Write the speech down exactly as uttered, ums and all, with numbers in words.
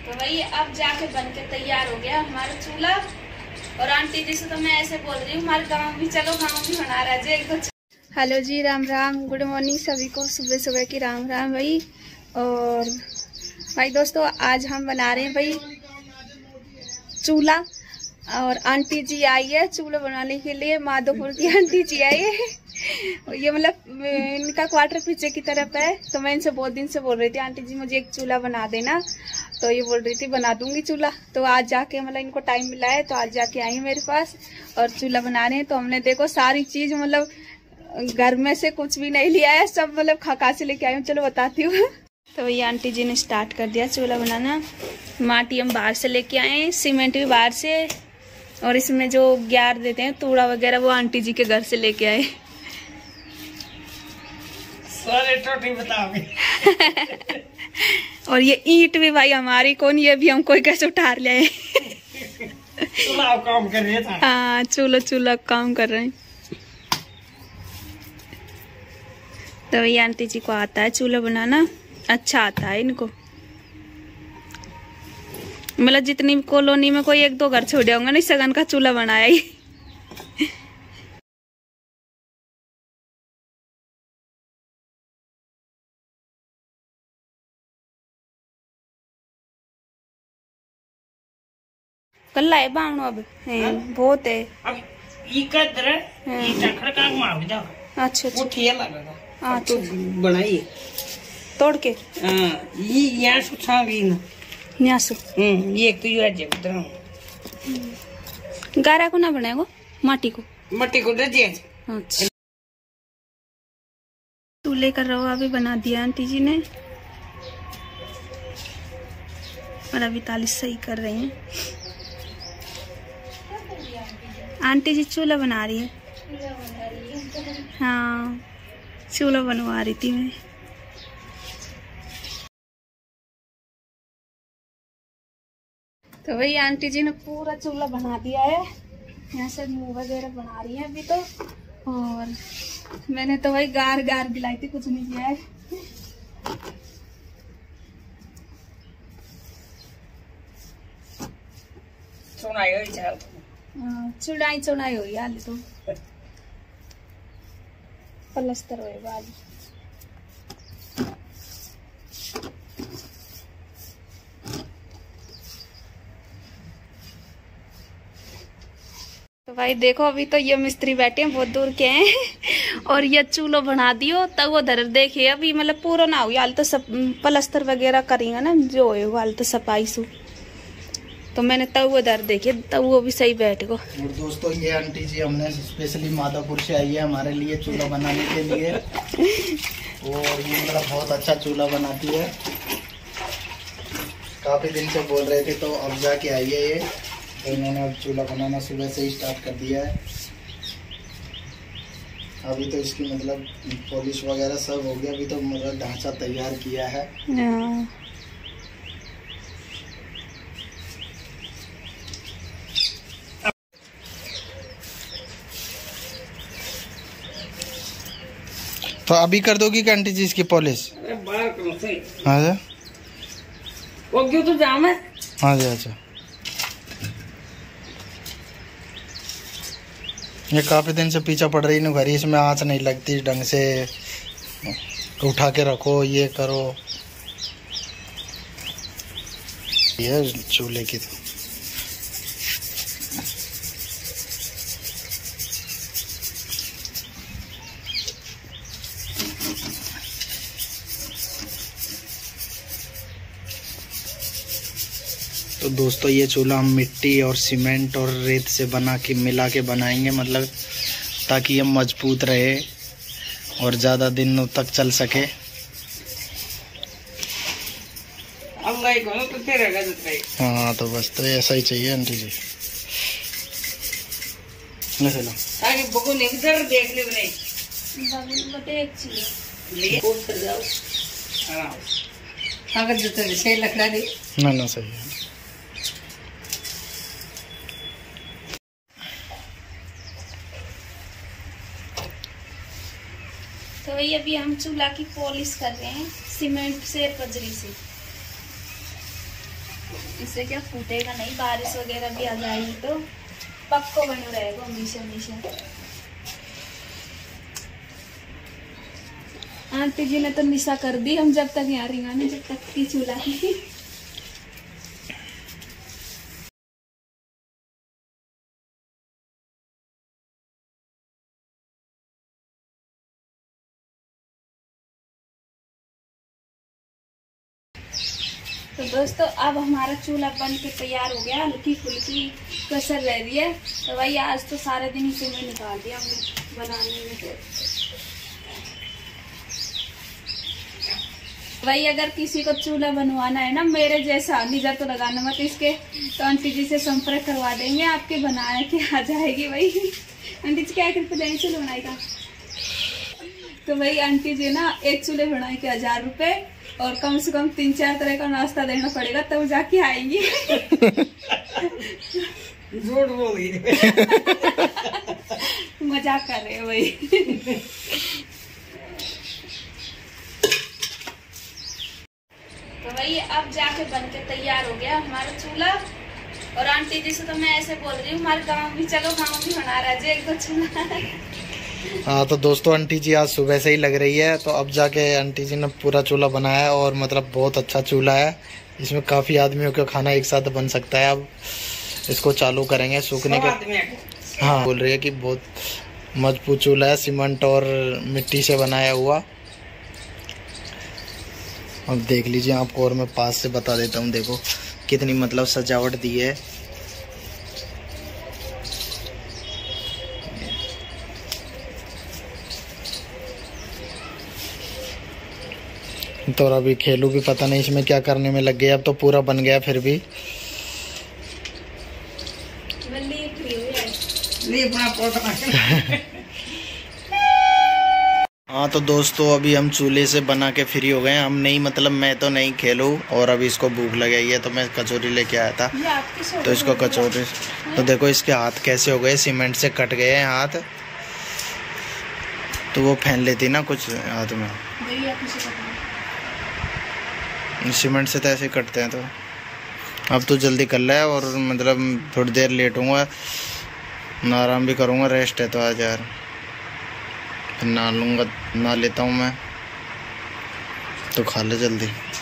तो वही अब जाके बन के तैयार हो गया हमारा चूल्हा। और आंटी जी से तो मैं ऐसे बोल रही हूँ हमारे गाँव भी चलो, गाँव भी बना रहा है एक दो। हेलो जी, राम राम, गुड मॉर्निंग सभी को, सुबह सुबह की राम राम भाई। और भाई दोस्तों आज हम बना रहे हैं भाई चूल्हा। और आंटी जी आई है चूल्हा बनाने के लिए, माधोपुर की आंटी जी आई है। ये मतलब इनका क्वार्टर पीछे की तरफ है। तो मैं इनसे बहुत दिन से बोल रही थी आंटी जी मुझे एक चूल्हा बना देना, तो ये बोल रही थी बना दूंगी चूल्हा। तो आज जाके मतलब इनको टाइम मिला है तो आज जाके आई मेरे पास और चूल्हा बना रहे हैं। तो हमने देखो सारी चीज मतलब घर में से कुछ भी नहीं लिया है, सब मतलब खका से लेके आई हूँ। चलो बताती हूँ। तो ये आंटी जी ने स्टार्ट कर दिया चूल्हा बनाना। माटी हम बाहर से लेके आए, सीमेंट भी बाहर से, और इसमें जो ग्यार देते हैं तूड़ा वगैरह वो आंटी जी के घर से लेके आए। सारे टोटी बताओगे। और ये ईंट भी भाई हमारी कौन, ये भी हम कोई कैसे उठार ले। चूल्हा काम कर रहे थे। हाँ चूल्हा चूल्हा काम कर रहे हैं। तो ये आंटी जी को आता है चूल्हा बनाना, अच्छा आता है इनको। मतलब जितनी कॉलोनी में कोई एक दो घर छोड़े होंगे नहीं सगन का चूल्हा बनाया ही। कल लाए बावनो अब है बहुत है। अब ई कदर ई टखड़ का मार दो। अच्छा अच्छा वो ठेला लगा। अच्छा बनाइए तोड़ के। हां ये यहां से छावी ना न्यासु। हम्म ये तो ये जे उधर गारा को ना बनाएगो, माटी को मट्टी को दे दिए। अच्छा चूल्हे का रवा भी बना दिया आंटी जी ने। और अभी ताली सही कर रही हैं आंटी जी। चूल्हा बना रही है। हाँ चूल्हा बनवा रही थी मैं। तो वही आंटी जी ने पूरा चूल्हा बना दिया है। यहाँ से मुंह वगैरह बना रही है अभी तो। और मैंने तो वही गार गार गिलाई थी, कुछ नहीं किया है। सुनाई जाओ चुड़ाई चुड़ाई हुई हाल तो पलस्तर होएगा आज। तो भाई देखो अभी तो ये मिस्त्री बैठे हैं बहुत दूर के हैं। और ये चूल्हा बना दियो तब वो धर देखिए अभी मतलब पूरा ना हुई हाल तो सब पलस्तर वगैरह करेंगे ना जो होगा हाल तो सफाई सु। तो मैंने तब वो दर देखिए तब वो भी सही बैठ गो। और दोस्तों ये आंटी जी हमने स्पेशली माधोपुर से आई है हमारे लिए चूल्हा बनाने के लिए। और ये मतलब बहुत अच्छा चूल्हा बनाती है, काफी दिन से बोल रहे थे तो अब जाके आई है ये। तो इन्होंने अब चूल्हा बनाना सुबह से ही स्टार्ट कर दिया है। अभी तो इसकी मतलब पॉलिश वगैरह सब हो गया, अभी तो मतलब ढांचा तैयार किया है। तो अभी कर दोगी आंटी जी इसकी पॉलिश? बाहर करो सही। हाँ जी वो क्यों तो जाम है। हाँ जी अच्छा। ये काफी दिन से पीछा पड़ रही है घर, इसमें आँच नहीं लगती ढंग से, उठा के रखो ये करो। ये चूल्हे की तो तो दोस्तों ये चूल्हा हम मिट्टी और सीमेंट और रेत से बना के मिला के बनाएंगे, मतलब ताकि ये मजबूत रहे और ज़्यादा दिनों तक चल सके। हाँ तो बस तो ऐसा ही चाहिए आंटी जी। देख ले ना ना सही है। तो वही अभी हम चूल्हा की पॉलिश कर रहे हैं सीमेंट से, बजरी से। इससे क्या फूटेगा नहीं, बारिश वगैरह भी आ जाएगी तो पक्को बनो रहेगा हमेशा हमेशा। आंटी जी ने तो निशा कर दी, हम जब तक यहाँ रिंगा जब तक की चूल्हा है। तो दोस्तों अब हमारा चूल्हा बन के तैयार हो गया, हल्की फुल्की कसर रह रही है। तो भाई आज तो सारे दिन इसे में निकाल दिया हमने बनाने में। भाई अगर किसी को चूल्हा बनवाना है ना, मेरे जैसा निजर तो लगाना मत इसके, तो आंटी जी से संपर्क करवा देंगे, आपके बनाए के आ जाएगी। भाई आंटी जी क्या रुपये देंगे चूल्हे बनाए का? तो भाई आंटी जी ना एक चूल्हे बनाए के हजार रुपए और कम से कम तीन चार तरह का नाश्ता देना पड़ेगा तब तो जाके आएंगी। झूठ बोली। मजाक कर रहे हो भाई। तो भाई अब जाके बन के तैयार हो गया हमारा चूल्हा। और आंटी जी से तो मैं ऐसे बोल रही हूँ, हमारे गांव भी चलो, गांव भी बना रहा है एक दो चूल्हा। हाँ तो दोस्तों अंटी जी आज सुबह से ही लग रही है, तो अब जाके आंटी जी ने पूरा चूल्हा बनाया और मतलब बहुत अच्छा चूल्हा है, इसमें काफ़ी आदमियों का खाना एक साथ बन सकता है। अब इसको चालू करेंगे सूखने के। हाँ बोल रही है कि बहुत मजबूत चूल्हा है, सीमेंट और मिट्टी से बनाया हुआ। अब देख लीजिए आपको, और मैं पास से बता देता हूँ, देखो कितनी मतलब सजावट दी है। तो अभी खेलू भी पता नहीं इसमें क्या करने में लग गए, अब तो पूरा बन गया फिर भी। हाँ तो दोस्तों अभी हम चूल्हे से बना के फ्री हो गए। हम नहीं मतलब मैं तो नहीं खेलूँ, और अभी इसको भूख लग गई है तो मैं कचौरी लेके आया था। तो इसको कचौरी, तो देखो इसके हाथ कैसे हो गए, सीमेंट से कट गए हैं हाथ। तो वो फैन लेती ना कुछ हाथ में, सीमेंट से तो ऐसे कटते हैं। तो अब तो जल्दी कर ले, और मतलब थोड़ी देर लेटूंगा, आराम भी करूंगा, रेस्ट है तो आज यार। फिर नहा लूँगा, नहा लेता हूँ मैं, तो खा ले जल्दी।